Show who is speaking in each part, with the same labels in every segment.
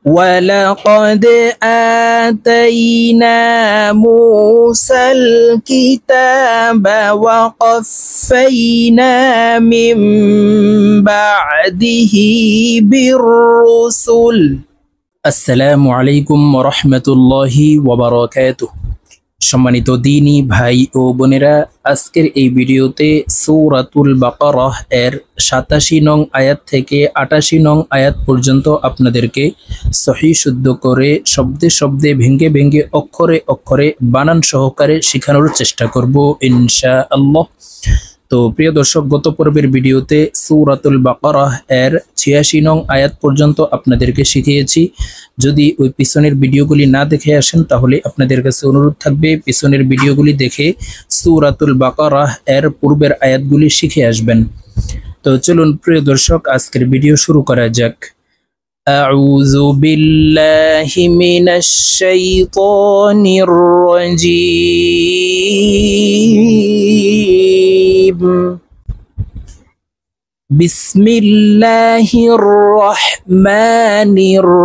Speaker 1: ولقد آتينا موسى الكتاب وقفينا من بعده بالرسل السلام عليكم ورحمة الله وبركاته সম্মানিত দ্বীনী ভাই ও বোনেরা, আজকের এই ভিডিওতে সূরাতুল বাকারাহ এর ৮৭ নং আয়াত থেকে ৮৮ নং আয়াত পর্যন্ত আপনাদেরকে সহিহ শুদ্ধ করে শব্দে শব্দে ভেঙে ভেঙে অক্ষরে অক্ষরে বানান সহকারে শেখানোর চেষ্টা করব ইনশাআল্লাহ। তো প্রিয় দর্শক, গত পর্বের ভিডিওতে সূরাতুল বাকারাহ এর ৮৬ নং আয়াত পর্যন্ত আপনাদেরকে শিখিয়েছি। যদি ওই পিছনের ভিডিওগুলি না দেখে আসেন তাহলে আপনাদের কাছে অনুরোধ থাকবে পিছনের ভিডিওগুলি দেখে সূরাতুল বাকারাহ এর পূর্বের আয়াতগুলি শিখে আসবেন। তো চলুন প্রিয় দর্শক, আজকের ভিডিও শুরু করা যাক। আউযু বিল্লাহি মিনাশ শাইতানির রাজীম। বিসমিল্লাহির রহমানির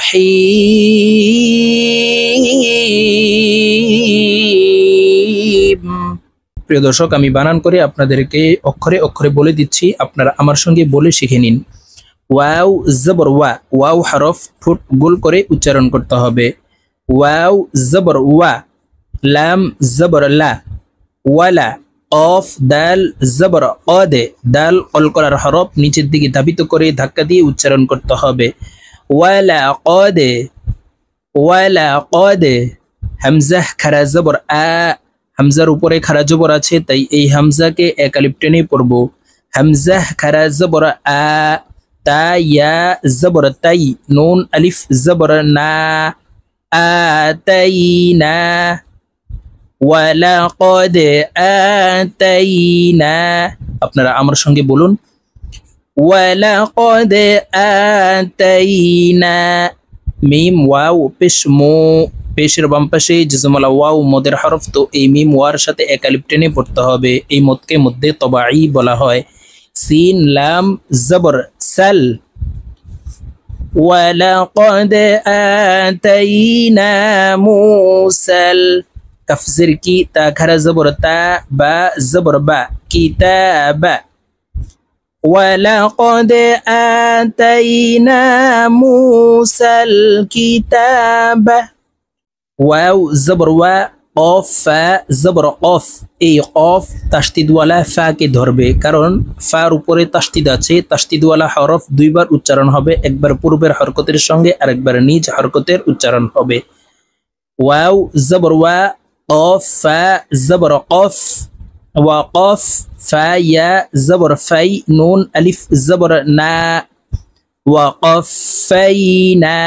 Speaker 1: রহিম। প্রিয় দর্শক, আমি বানান করে আপনাদেরকে অক্ষরে অক্ষরে বলে দিচ্ছি, আপনারা আমার সঙ্গে বলে শিখে নিন। ওয়াও জবর ওয়া, ওয়াও হরফ ঠোঁট গোল করে উচ্চারণ করতে হবে। ওয়াও জবর ওয়া, লাম জবর লা, ওয়ালা। অফ দাল জবর অদে, দাল কলকলার হরফ নিচের দিকে ধাবিত করে ধাক্কা দিয়ে উচ্চারণ করতে হবে। ওয়ালা কদে, ওয়ালা কদে। হামজা খারা জবর আ, হামজার উপরে খারা জবর আছে তাই এই হামজাকে এক আলিফ টেনে পড়ব। হামজা খারা জবর আ। তা ইয়া জবর তাই, নুন আলিফ জবর না, আতাইনা। ওয়ালাকাদ আতাইনা, আপনারা আমার সঙ্গে বলুন। ওয়ালাকাদ আতাইনা। মিম ওয়াও পেশ মু, পেশের বাম পাশে জজমলা ওয়াও মদের হরফ, তো এই মিম ওয়ার সাথে এক আলিফ টেনে পড়তে হবে। এই মদকে মধ্যে তবাই বলা হয়। সিন লাম জবর সাল। ওয়ালাকাদ আতাইনা মুসাল। কাফ জের কি, তা খারা জবর তা, বা জবর বা, কিতাবা। ওয়ালাকাদ আতাইনা মুসাল কিতাবা। ওয়াও জবর ওয়া, কফ ফা জবর কফ। এই কফ তাসদিদওয়ালা ফা কে ধরবে, কারণ ফার উপরে তাসদিদ আছে। তাসদিদওয়ালা হরফ দুইবার উচ্চারণ হবে, একবার পূর্বের হরকতের সঙ্গে আর একবার নিজ হরকতের উচ্চারণ হবে। ওয়াও জবর ওয়া, قاف فا زبر قف، وقف فا يا زبر في، نون ألف زبر نا، وقفينا،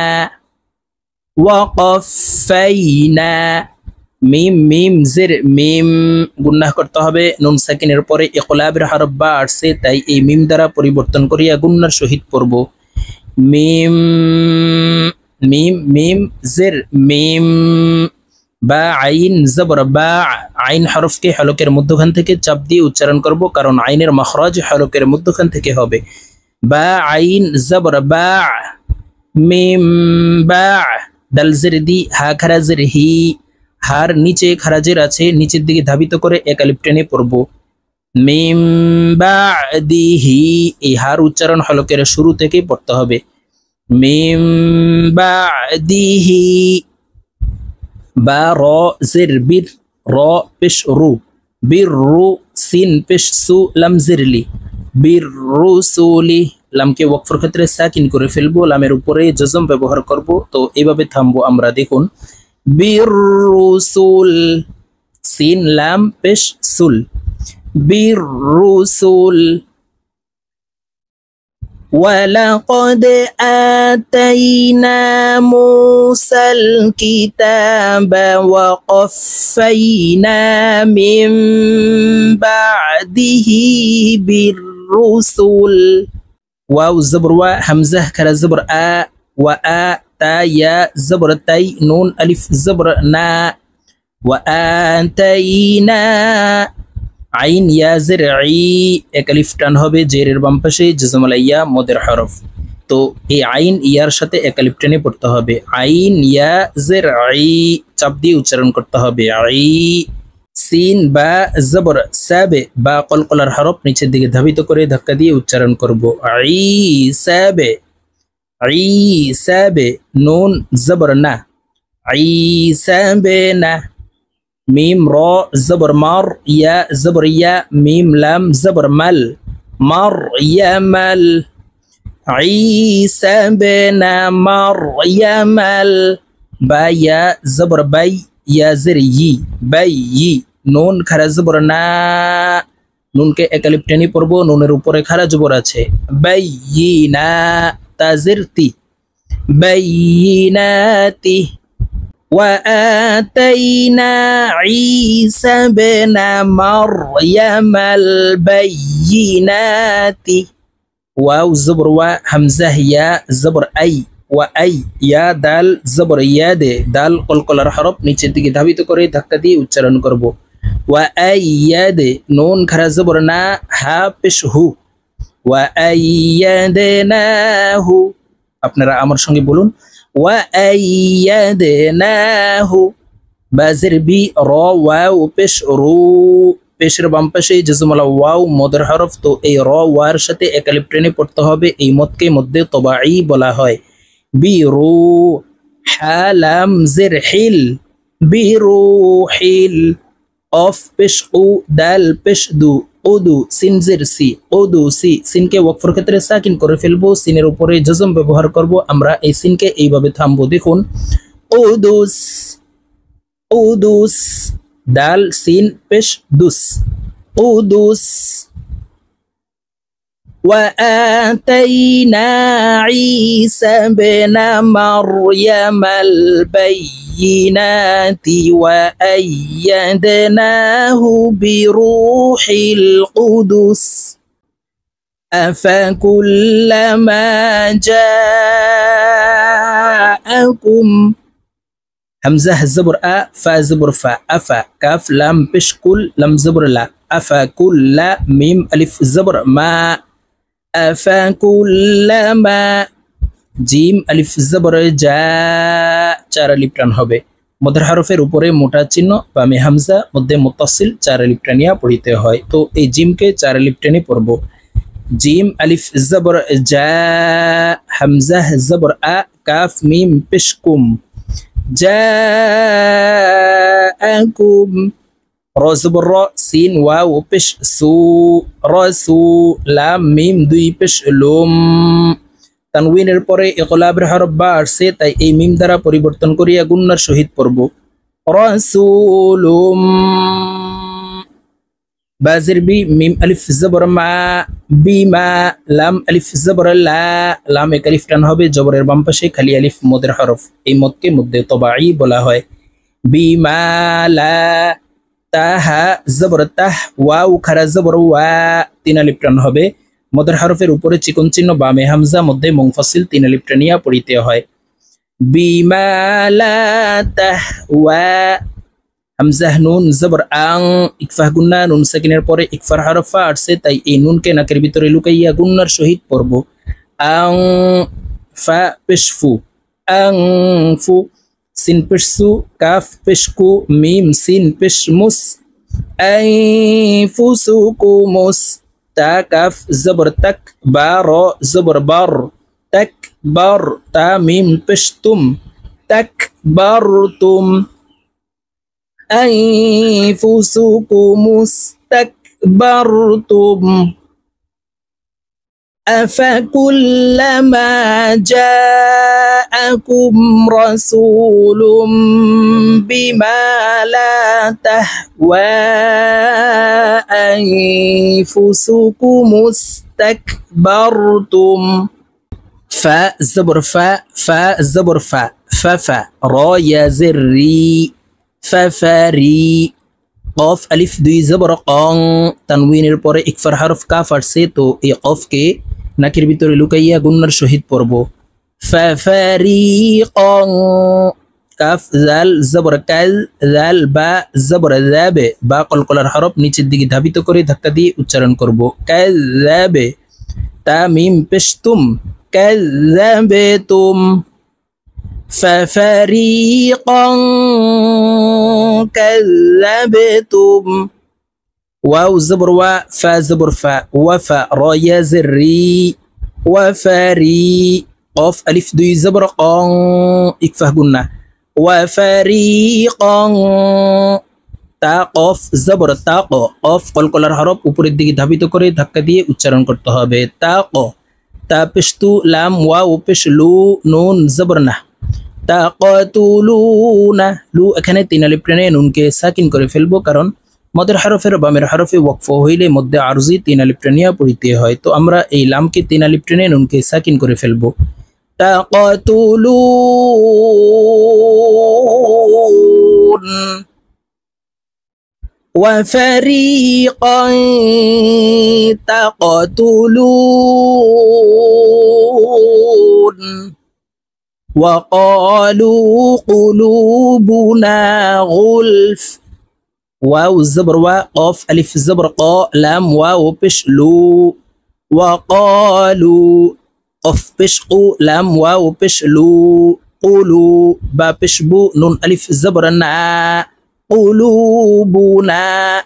Speaker 1: وقفينا। মিম মিম জের মিম গুন্নাহ করতে হবে, নুন সাকিনের পরে ইকলাবের হরফ বা আসছে তাই এই মিম দ্বারা পরিবর্তন করিয়া গুন্নার সহিত পড়ব। মিম মিম মিম জের মিম। বা আইন জবর বা, আইন হরফকে হলকের মধ্যখান থেকে চাপ দিয়ে উচ্চারণ করব, কারণ আইনের মাখরাজ হলকের মধ্যখান থেকে হবে। বা আইন জবর বা। মিম বা। দাল জের দি, হা খারাজের হি, হার নিচে খারাজের আছে, নিচের দিকে ধাবিত করে এক আলিফ টেনে পড়ব। মিম বা দি হি, এই হার উচ্চারণ হলকের শুরু থেকে পড়তে হবে। মিম বা দি হি। বা র জের বির, র পেশ রু, বির রু। সিন পেশ সু, লাম জেরলি, বির রু সুলি। লামকে ওয়াকফের ক্ষেত্রে সাকিন করে ফেলবো, লামের উপরে জজম ব্যবহার করব। তো এইভাবে থামবো আমরা, দেখুন। বির রুসুল, সিন লাম পেশ সুল, বির রুসুল। ولقد آتينا موسى الكتاب وقفينا من بعده بالرسل। واو زبر و، همزة كلا زبر آ، وآ تا يا زبر تاي، نون ألف زبر نا، وآتينا। আইন ইয়া জের ই, এক আলিফ টান হবে জেরের বাম পাশে জজমলা ইয়া মদের হরফ। তো এই আইন ইয়ার সাথে একালিফ টেনে পড়তে হবে। আইন ইয়া জের আই চাপ দিয়ে উচ্চারণ করতে হবে। আই। সিন বা জবর সাবে বা কলকলার হরফ নিচের দিকে ধাবিত করে ধাক্কা দিয়ে উচ্চারণ করব। আই সাবে, আই সাবে। নুন জবর না, আই সাবে না। মিম র জবর মার, ইয়া জবর ইয়া, মিম লাম জবর মাল, মার ইয়া মাল। عيسى بن مريم با يا زبر باي يا زري باي নুন খারা জবর না, নুনকে একালিফ টেনে পড়বো, নুনের উপরে খারা জবর আছে। বাইয়িনা তাজিরতি বাইয়িনাতি وآتينا عيسى بن مريم البينات واو زبر و همزه يا زبر اي و اي يا দাল জবর ইয়া দে, দাল কলকলার হরফ নিচের দিকে ধাবিত করে ধাক্কা দিয়ে উচ্চারণ করব। ওয়া আইয়াদে নুন খারা জবর না, হা পেশ হু। ওয়া আইয়াদনাহু, আপনারা আমার সঙ্গে বলুন ওয়া আইয়াদনাহু। বাজের বি র ওয়াও পেশ রু, পেশের বাম পাশে জজমালা ওয়াও মদের হরফ, তো এই র ওয়ার সাথে একালিফ টেনে পড়তে হবে। এই মদকে মধ্যে তবাই বলা হয়। বিরু হালাম জের হিল, বিরুহিল। অফ পেশ উ, দাল পেশ দু, উদু। সিন জের সি, উদু সি। সিনকে ওয়াকফের ক্ষেত্রে সাকিন করে ফেলবো, সিনের উপরে জজম ব্যবহার করব। আমরা এই সিনকে এইভাবে থামবো, দেখুন উদুস, উদুস। দাল সিন পেশ দুস, উদুস। وآتينا عيسى بن مريم البينات وأيدناه بروح القدس أفكلما جاءكم همزة زبر أ فا زبر فا أفا كاف لام بشكل لام زبر لا أفا كل ميم ألف زبر ما أفا كلما জিম আলিফ জবর জা, চার আলিফ টান হবে। মদের হরফের উপরে মোটা চিহ্ন বামে হামজা, মধ্যে মুত্তাসিল, চার আলিফ টানিয়া পড়িতে হয়। তো এই জিমকে চার আলিফ টেনে পড়ব। জিম আলিফ জবর জা, হামজা জবর আ, কাফ মিম পেশকুম, জাআকুম। র জবর র, সিন ওয়াও পেশ সু, রসু। লাম মিম দুই পেশ লুম। তানউইনের পরে ইকলাবের হরফ বা আসছে, তাই এই মিম দ্বারা পরিবর্তন করিয়া গুন্নার সহিত পড়ব। রাসূলুম। বাজের বি, মিম আলিফ জবর মা, বিমা। লাম আলিফ জবর লা, লাম এক আলিফ টান হবে, জবরের বাম পাশে খালি আলিফ মদের হরফ। এই মদকে মধ্যে তবাই বলা হয়। বিমা লা। তাহা জবর তাহ, ওয়াও খারা জবর ওয়া, তিন আলিফ টান হবে। মদের হরফের উপরে চিকন চিহ্ন বামে হামজা, মধ্যে মুনফাসিল, তিন আলিফ টানিয়া পড়িতে হয়। বিমা লা তাহওয়া। হামজা নুন জবর আং, ইকফাহ গুন্না, নুন সাকিনের পরে ইকফার হরফ ফা আসছে, তাই এই নুনকে নাকের ভিতরে লুকাইয়া গুন্নার সহিত পড়ব। আং ফা পেশফু, আং ফু। সিন পেশসু, কাফ পেশকু, মিম সিন পেশমুস, আইফুসুকুমুস। তা কাফ জবর তাক, বা র জবর বার, তাক বার। তা মিম পেশতুম, তাক বারতুম। আইফুসুকুমুস তাকবারতুম। أفكلما جاءكم رسول بما لا تهوى أنفسكم استكبرتم. فا زبر فا، فا زبر فا، ففا. را يا زري ففري। قاف ألف দুই জবর কং, তানউইনের পরে ইকফার হরফ কাফ আসছে, তো এই কফকে নাকের ভিতরে লুকাইয়া গুন্নার সহিত পড়ব। ফাফারিকং। কাফ জাল জবর কাল, জাল বা জবর যাবে, বা কলকলার হরফ নিচের দিকে ধাবিত করে ধাক্কা দিয়ে উচ্চারণ করব। কাযাবে। তা মিম পেশতুম, كذبتم ففريقا كذبتم واو زبر و فا زبر فا وفا را يا زري وفري قاف ألف দুই زبر قان ইকফা গুন্না وفريقا তা কফ জবর তা ক কফ কলকলার হরফ উপরের দিকে ধাবিত করে ধাক্কা দিয়ে উচ্চারণ করতে হবে তা ক তা পেশতু লাম ওয়াও পেশ লু নুন জবর না তাকাতুলুনা লু এখানে তিন আলিফ টেনে নুনকে সাকিন করে ফেলবো কারণ মদের হরফের বামের হরফে ওয়াকফ হইলে মধ্যে আরজি তিন আলিফ টেনিয়া পড়িতে হয় তো আমরা এই লামকে তিন আলিফ টেনে নুনকে সাকিন করে ফেলবো তাকাতুলুন وفريقا تقتلون وقالوا قلوبنا غلف واو الزبر وقاف ألف الزبر قا لام واو بشلو وقالوا قف بشقو لام واو بشلو قولوا با بشبو نون ألف الزبر نا قلوبنا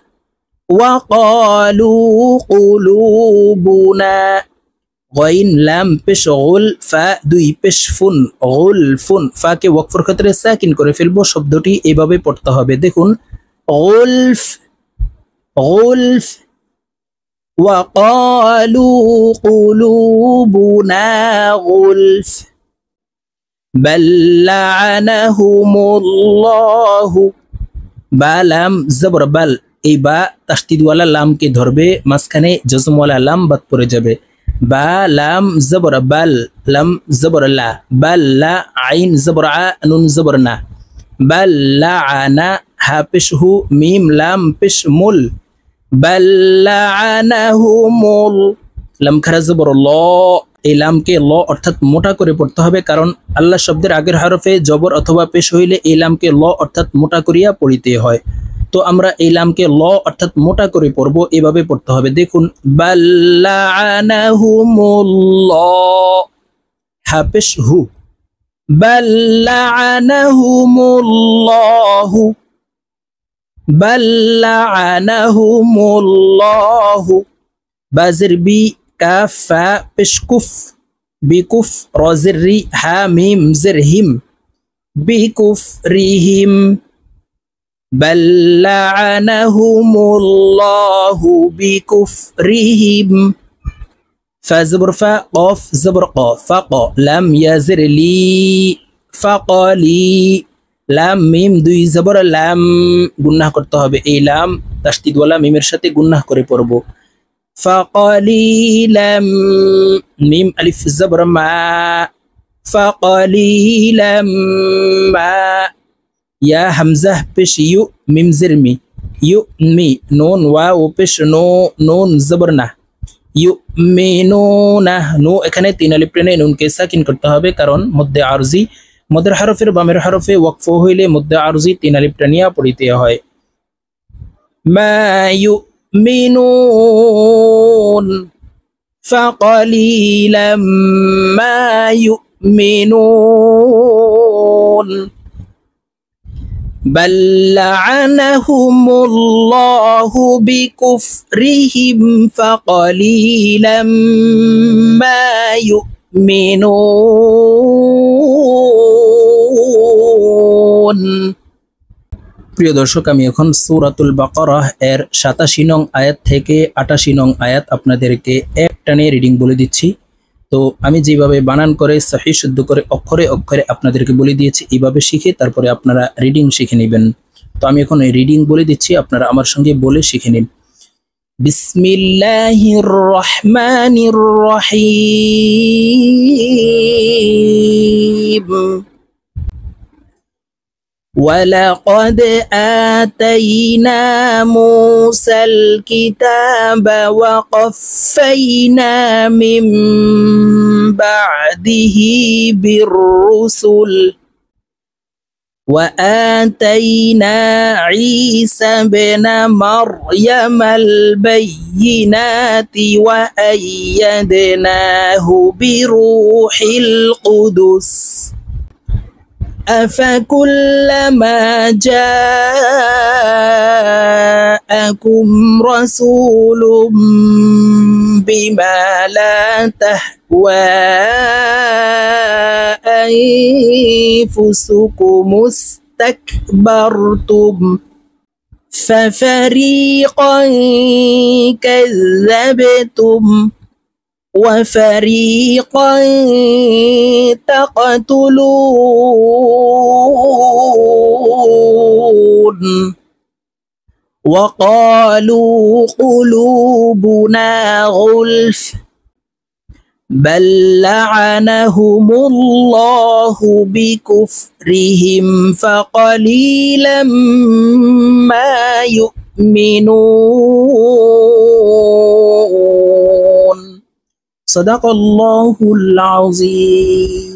Speaker 1: وقالوا قلوبنا غين لام পেশ গুল ফা দুই পেশ ফুন গুলফুন ফাকে ওয়াকফের ক্ষেত্রে সাকিন করে ফেলবো শব্দটি এইভাবে পড়তে হবে দেখুন গুলফ গুলফ وقالوا قلوبنا غلف بل لعنهم الله বা লাম জবর বাল এই বা তাসদিদওয়ালা লামকে ধরবে মাঝখানে জজমওয়ালা লাম বাদ পড়ে যাবে বা লাম জবর বাল লাম জবর লা বাল লা আইন জবর আ নুন জবর না বাল লা আনা হা পেশ হু মিম লাম পেশ মুল বাল লা আনাহুমুল লাম খারা জবর ল এই লামকে ল অর্থাৎ মোটা করে পড়তে হবে কারণ আল্লাহ শব্দের আগের হরফে জবর অথবা পেশ হইলে এই লামকে ল অর্থাৎ মোটা করিয়া পড়িতে হয় তো আমরা এই লামকে ল অর্থাৎ মোটা করে পড়বো এভাবে পড়তে হবে দেখুন বাল্লাআনাহুমুল্লাহ হা পেশ হু বাল্লাআনাহুমুল্লাহ বাল্লাআনাহুমুল্লাহ বাজির বি কাফ ফা পেশ কুফ বিকুফ রাজির রি হা মিম জির হিম বিকুফরিহিম بل لعنهم الله بكفرهم فزبر فا قاف زبر قا فقا لم يزر لي فقالي লাম মিম দুই জবর লাম গুন্নাহ করতে হবে এই লাম তাসদিদ ওয়ালা মিমের সাথে গুন্নাহ করে পড়ব ফাকালিলাম মিম আলিফ জবর মা ফাকালিলাম মা ইয়া হামজা পেশ ইউ মিম জিরমি ইউ মি নুন ওয়াও পেশ নো নুন জবর না ইউ মিনুনা নো এখানে তিন আলিফ টেনে নুনকে সাকিন করতে হবে কারণ মধ্যে আরজি মদের হরফের বামের হরফে ওয়াকফ হইলে মধ্যে আরজি তিন আলিফ টানিয়া পড়িতে হয় মা ইউমিনুন ফাকালিলাম মা ইউমিনুন بل لعنهم الله بكفرهم فقليلا ما يؤمنون প্রিয় দর্শক আমি এখন সূরাতুল বাকারাহ এর 87 নং আয়াত থেকে 88 নং আয়াত আপনাদেরকে একটানে রিডিং বলে দিচ্ছি তো আমি যেভাবে বানান করে সহি শুদ্ধ করে অক্ষরে অক্ষরে আপনাদেরকে বলে দিয়েছি এইভাবে শিখে তারপরে আপনারা রিডিং শিখে নেবেন তো আমি এখন এই রিডিং বলে দিচ্ছি আপনারা আমার সঙ্গে বলে শিখে নিন বিসমিল্লাহির রহমানির রহিম ولقد آتينا موسى الكتاب وقفينا من بعده بالرسل وآتينا عيسى ابن مريم البينات وأيدناه بروح القدس أفكلما جاءكم رسول بما لا تهوى أنفسكم استكبرتم ففريقا كذبتم وفريقا تقتلون وقالوا قلوبنا غلف بل لعنهم الله بكفرهم فقليلا ما يؤمنون صدق الله العظيم.